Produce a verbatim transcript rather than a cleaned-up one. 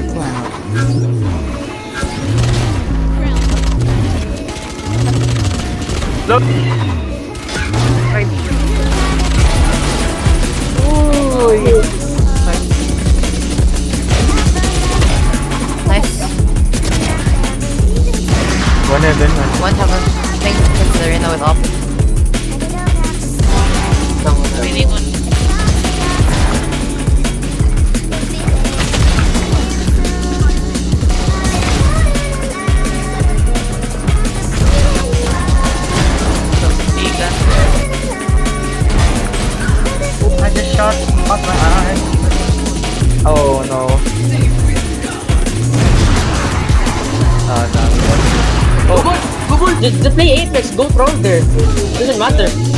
cloud. Look! Right. Ooh! Nice. One heaven, one. One heaven. Thanks to the arena with op. Winning one. I just shot off my eye. Oh no. Ah, uh, no. Oh, go, go, go, just, just play Apex, go front there. Doesn't matter.